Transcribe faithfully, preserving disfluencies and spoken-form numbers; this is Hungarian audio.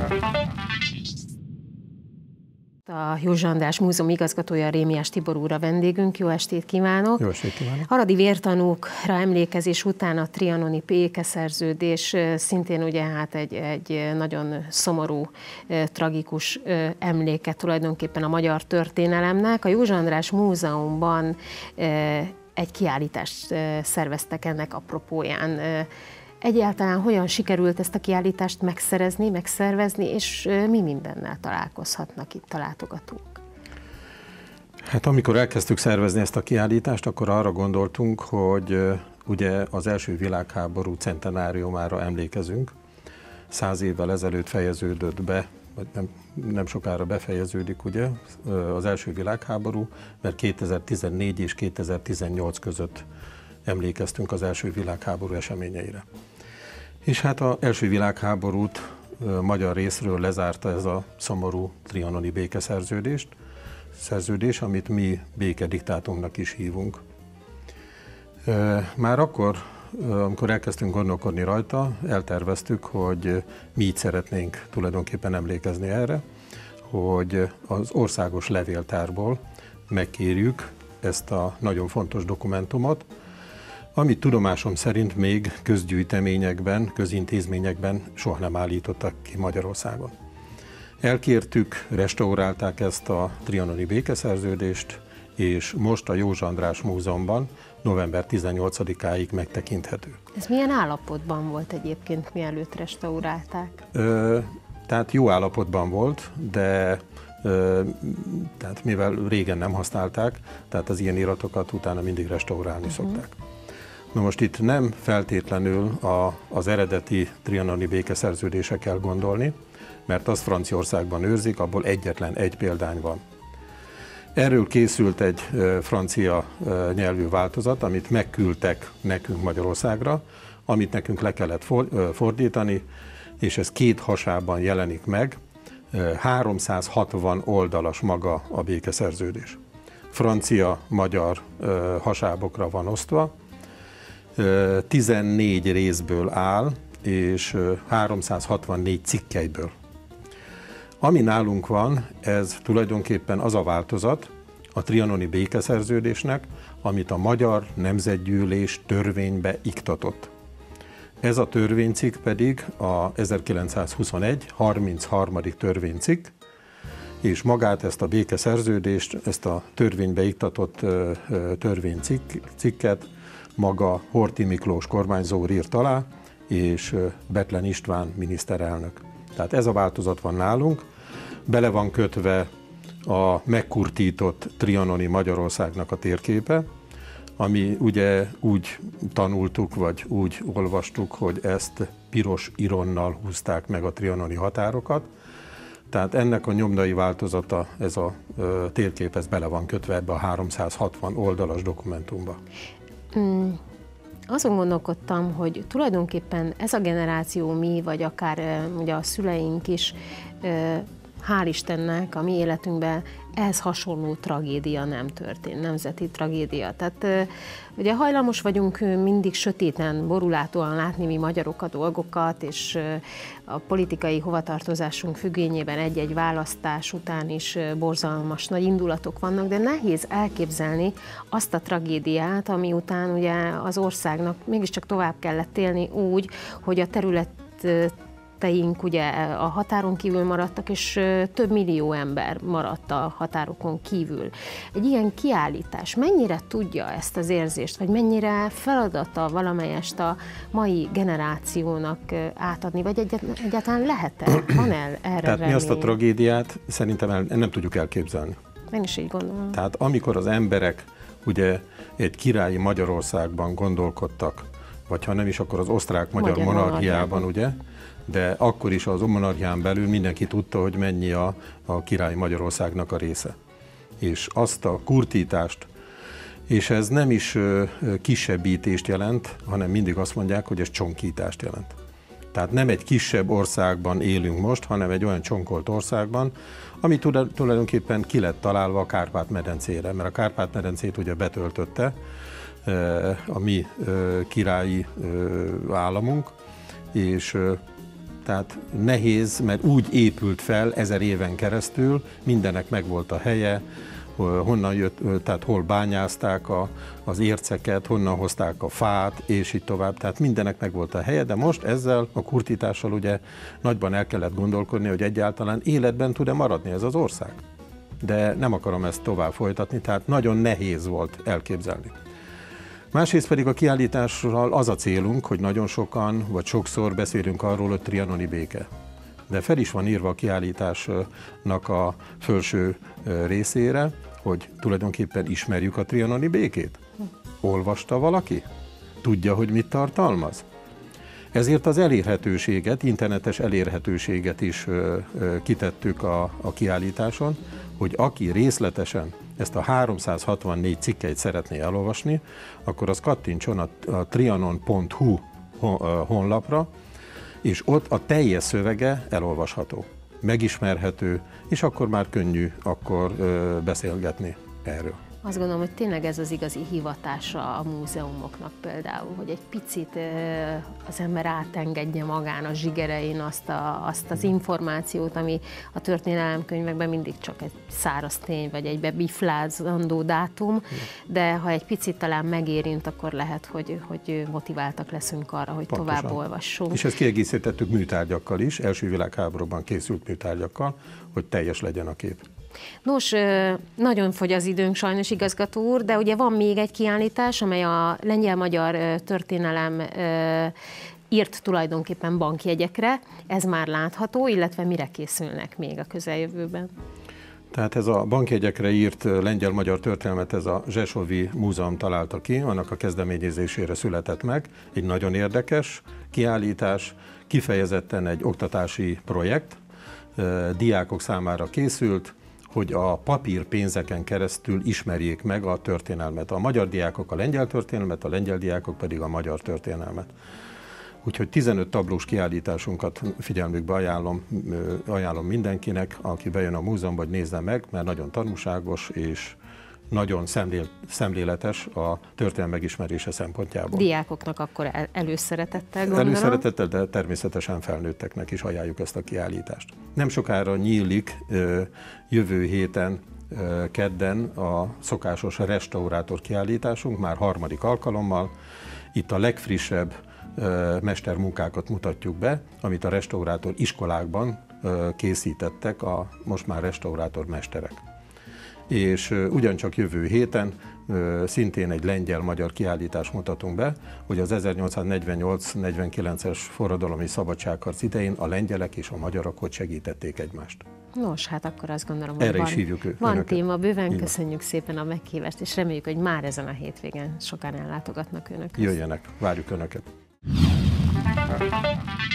A József András Múzeum igazgatója, Rémiás Tibor úr a vendégünk. Jó estét kívánok! Jó estét kívánok! Haradi vértanúkra emlékezés után a trianoni békeszerződés szintén ugye hát egy, egy nagyon szomorú, tragikus emléke tulajdonképpen a magyar történelemnek. A József András Múzeumban egy kiállítást szerveztek ennek apropóján. Egyáltalán hogyan sikerült ezt a kiállítást megszerezni, megszervezni, és mi mindennel találkozhatnak itt a látogatók? Hát amikor elkezdtük szervezni ezt a kiállítást, akkor arra gondoltunk, hogy ugye az első világháború centenáriumára emlékezünk. Száz évvel ezelőtt fejeződött be, vagy nem, nem sokára befejeződik ugye az első világháború, mert kétezer-tizennégy és kétezer-tizennyolc között emlékeztünk az első világháború eseményeire. És hát az első világháborút magyar részről lezárta ez a szomorú trianoni békeszerződést, szerződés, amit mi békediktátumnak is hívunk. Már akkor, amikor elkezdtünk gondolkodni rajta, elterveztük, hogy mi így szeretnénk tulajdonképpen emlékezni erre, hogy az országos levéltárból megkérjük ezt a nagyon fontos dokumentumot, amit tudomásom szerint még közgyűjteményekben, közintézményekben soha nem állítottak ki Magyarországon. Elkértük, restaurálták ezt a trianoni békeszerződést, és most a József András Múzeumban november tizennyolcadikáig megtekinthető. Ez milyen állapotban volt egyébként, mielőtt restaurálták? Ö, tehát jó állapotban volt, de ö, tehát mivel régen nem használták, tehát az ilyen iratokat utána mindig restaurálni uh-huh. szokták. Na most itt nem feltétlenül a, az eredeti trianoni békeszerződésre kell gondolni, mert azt Franciaországban őrzik, abból egyetlen egy példány van. Erről készült egy e, francia e, nyelvű változat, amit megküldtek nekünk Magyarországra, amit nekünk le kellett for, e, fordítani, és ez két hasában jelenik meg, e, háromszázhatvan oldalas maga a békeszerződés. Francia-magyar e, hasábokra van osztva, tizennégy részből áll, és háromszázhatvannégy cikkelyből. Ami nálunk van, ez tulajdonképpen az a változat a trianoni békeszerződésnek, amit a Magyar Nemzetgyűlés törvénybe iktatott. Ez a törvénycikk pedig a ezerkilencszázhuszonegy harmincharmadik törvénycikk, és magát ezt a békeszerződést, ezt a törvénybe iktatott törvénycikket maga Horthy Miklós kormányzó úr írt alá, és Bethlen István miniszterelnök. Tehát ez a változat van nálunk, bele van kötve a megkurtított trianoni Magyarországnak a térképe, ami ugye úgy tanultuk, vagy úgy olvastuk, hogy ezt piros ironnal húzták meg a trianoni határokat. Tehát ennek a nyomdai változata, ez a térkép, ez bele van kötve ebbe a háromszázhatvan oldalas dokumentumba. Mm, azon gondolkodtam, hogy tulajdonképpen ez a generáció mi, vagy akár ugye a szüleink is, hál' Istennek a mi életünkben ehhez hasonló tragédia nem történt, nemzeti tragédia. Tehát ugye hajlamos vagyunk mindig sötéten, borulátóan látni mi magyarok a dolgokat, és a politikai hovatartozásunk függvényében egy-egy választás után is borzalmas nagy indulatok vannak, de nehéz elképzelni azt a tragédiát, ami után ugye az országnak mégiscsak tovább kellett élni úgy, hogy a terület teink ugye a határon kívül maradtak, és több millió ember maradt a határokon kívül. Egy ilyen kiállítás mennyire tudja ezt az érzést, vagy mennyire feladata valamelyest a mai generációnak átadni, vagy egyáltalán lehet-e? Van-e erre Tehát remény? Mi azt a tragédiát szerintem el, nem tudjuk elképzelni. Én is így gondolom. Tehát amikor az emberek ugye egy királyi Magyarországban gondolkodtak, vagy ha nem is, akkor az osztrák-magyar Magyar monarchiában, ugye, de akkor is az monarchián belül mindenki tudta, hogy mennyi a, a királyi Magyarországnak a része. És azt a kurtítást, és ez nem is ö, kisebbítést jelent, hanem mindig azt mondják, hogy ez csonkítást jelent. Tehát nem egy kisebb országban élünk most, hanem egy olyan csonkolt országban, ami tulajdonképpen ki lett találva a Kárpát-medencére, mert a Kárpát-medencét ugye betöltötte a mi királyi államunk, és Tehát nehéz, mert úgy épült fel ezer éven keresztül, mindennek megvolt a helye, honnan jött, tehát hol bányázták a, az érceket, honnan hozták a fát, és így tovább. Tehát mindennek megvolt a helye, de most ezzel a kurtítással ugye nagyban el kellett gondolkodni, hogy egyáltalán életben tud-e maradni ez az ország. De nem akarom ezt tovább folytatni, tehát nagyon nehéz volt elképzelni. Másrészt pedig a kiállítással az a célunk, hogy nagyon sokan, vagy sokszor beszélünk arról, hogy trianoni béke. De fel is van írva a kiállításnak a felső részére, hogy tulajdonképpen ismerjük a trianoni békét. Olvasta valaki? Tudja, hogy mit tartalmaz? Ezért az elérhetőséget, internetes elérhetőséget is kitettük a, a kiállításon, hogy aki részletesen ezt a háromszázhatvannégy cikkeit szeretné elolvasni, akkor az kattintson a, a trianon pont hu honlapra, és ott a teljes szövege elolvasható, megismerhető, és akkor már könnyű akkor ö, beszélgetni erről. Azt gondolom, hogy tényleg ez az igazi hivatása a múzeumoknak például, hogy egy picit az ember átengedje magán a zsigerein azt, a, azt az információt, ami a történelemkönyvekben mindig csak egy száraz tény, vagy egy bebiflázandó dátum, de ha egy picit talán megérint, akkor lehet, hogy, hogy motiváltak leszünk arra, hogy Pontosan. Tovább olvassunk. És ezt kiegészítettük műtárgyakkal is, első világháborúban készült műtárgyakkal, hogy teljes legyen a kép. Nos, nagyon fogy az időnk sajnos, igazgató úr, de ugye van még egy kiállítás, amely a lengyel-magyar történelem írt tulajdonképpen bankjegyekre. Ez már látható, illetve mire készülnek még a közeljövőben? Tehát ez a bankjegyekre írt lengyel-magyar történelmet ez a Rzeszowi Múzeum találta ki, annak a kezdeményezésére született meg. Egy nagyon érdekes kiállítás, kifejezetten egy oktatási projekt, diákok számára készült, hogy a papírpénzeken keresztül ismerjék meg a történelmet. A magyar diákok a lengyel történelmet, a lengyel diákok pedig a magyar történelmet. Úgyhogy tizenöt tablós kiállításunkat figyelmükbe ajánlom, ajánlom mindenkinek, aki bejön a múzeumba, hogy nézze meg, mert nagyon tanulságos és nagyon szemlél, szemléletes a történelem megismerése szempontjából. Diákoknak akkor el, előszeretettel gondolom? Előszeretettel, de természetesen felnőtteknek is ajánljuk ezt a kiállítást. Nem sokára nyílik jövő héten kedden a szokásos restaurátor kiállításunk, már harmadik alkalommal. Itt a legfrissebb mestermunkákat mutatjuk be, amit a restaurátor iskolákban készítettek a most már restaurátor mesterek. És ugyancsak jövő héten szintén egy lengyel-magyar kiállítást mutatunk be, hogy az ezernyolcszáznegyvennyolc negyvenkilences forradalmi szabadságharc idején a lengyelek és a magyarok hogy segítették egymást. Nos, hát akkor azt gondolom, hogy Erre van, is hívjuk ő, van önöket. téma, bőven Igen. Köszönjük szépen a meghívást, és reméljük, hogy már ezen a hétvégén sokan ellátogatnak önökhöz. Jöjjenek, várjuk önöket.